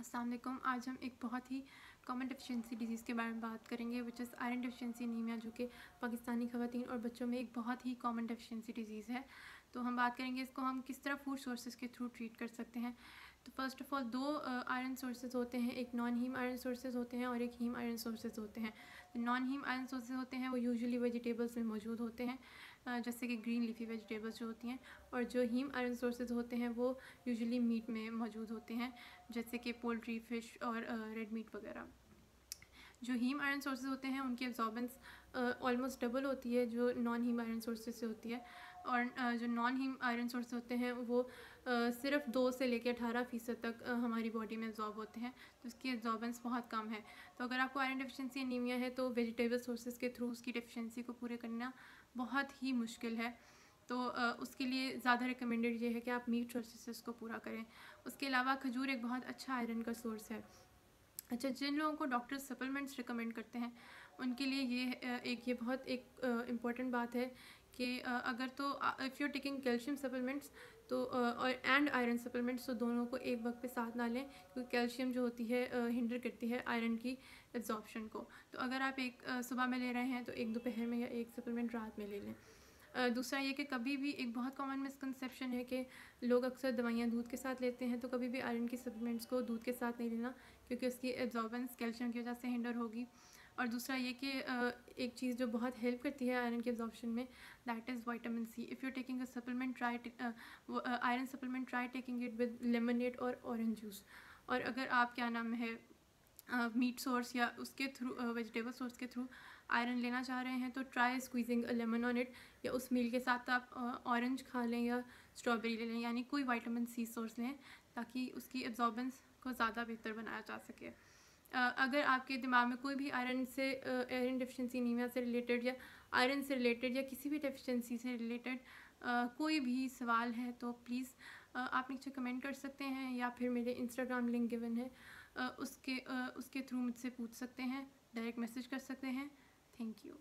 अस्सलाम वालेकुम। आज हम एक बहुत ही कॉमन डेफिशिएंसी डिजीज़ के बारे में बात करेंगे which is iron deficiency anaemia, जो कि पाकिस्तानी ख़वातीन और बच्चों में एक बहुत ही कॉमन डेफिशिएंसी डिजीज़ है। तो हम बात करेंगे इसको हम किस तरह फूड सोर्सेज के थ्रू ट्रीट कर सकते हैं। तो फर्स्ट ऑफ़ ऑल दो आयरन सोर्सेज होते हैं, एक नॉन हीम आयरन सोर्सेज होते हैं और एक हीम आयरन सोर्सेज होते हैं। नॉन हीम आयरन सोर्सेज होते हैं वो यूजुअली वेजिटेबल्स में मौजूद होते हैं, जैसे कि ग्रीन लीफी वेजिटेबल्स जो होती हैं, और जो हीम आयरन सोर्सेज होते हैं वो यूजुअली मीट में मौजूद होते हैं, जैसे कि पोल्ट्री, फ़िश और रेड मीट वगैरह। जो हीम आयरन सोर्सेज होते हैं उनकी एब्जॉर्बेंस ऑलमोस्ट डबल होती है जो नॉन हीम आयरन सोर्सेज से होती है, और जो नॉन हीम आयरन सोर्स होते हैं वो सिर्फ 2 से लेकर 18% तक हमारी बॉडी में एब्जॉर्ब होते हैं, तो उसकी एब्जॉर्बेंस बहुत कम है। तो अगर आपको आयरन डेफिशिएंसी एनीमिया है तो वेजिटेबल सोर्सेज के थ्रू उसकी डेफिशिएंसी को पूरे करना बहुत ही मुश्किल है। तो उसके लिए ज़्यादा रिकमेंडेड ये है कि आप मीट सोर्सेस को पूरा करें। उसके अलावा खजूर एक बहुत अच्छा आयरन का सोर्स है। अच्छा, जिन लोगों को डॉक्टर सप्लीमेंट्स रिकमेंड करते हैं उनके लिए ये बहुत इम्पॉर्टेंट बात है कि अगर तो if you are taking calcium supplements तो और एंड आयरन सप्लीमेंट्स, तो दोनों को एक वक्त पे साथ ना लें, क्योंकि कैल्शियम जो होती है हिंडर करती है आयरन की एब्जॉर्प्शन को। तो अगर आप एक सुबह में ले रहे हैं तो एक दोपहर में या एक सप्लीमेंट रात में ले लें। दूसरा ये कि कभी भी एक बहुत कॉमन मिसकंसेप्शन है कि लोग अक्सर दवाइयाँ दूध के साथ लेते हैं, तो कभी भी आयरन की सप्लीमेंट्स को दूध के साथ नहीं लेना, क्योंकि उसकी एब्जॉर्बेंस कैल्शियम की वजह से हिंडर होगी। और दूसरा ये कि एक चीज़ जो बहुत हेल्प करती है आयरन के एब्जॉर्प्शन में, that is vitamin C. If you taking a supplement, iron supplement, try taking it with lemonade और ऑरेंज जूस। और अगर आप मीट सोर्स या उसके थ्रू वेजिटेबल सोर्स के थ्रू आयरन लेना चाह रहे हैं तो try squeezing a lemon on it, या उस मील के साथ आप ऑरेंज खा लें या स्ट्रॉबेरी ले लें, यानी कोई विटामिन सी सोर्स लें ताकि उसकी एब्जॉर्बेंस को ज़्यादा बेहतर बनाया जा सके। अगर आपके दिमाग में कोई भी आयरन डेफिशिएंसी एनीमिया से रिलेटेड या आयरन से रिलेटेड या किसी भी डेफिशिएंसी से रिलेटेड कोई भी सवाल है तो प्लीज़ आप नीचे कमेंट कर सकते हैं, या फिर मेरे इंस्टाग्राम लिंक गिवन है उसके थ्रू मुझसे पूछ सकते हैं, डायरेक्ट मैसेज कर सकते हैं। Thank you.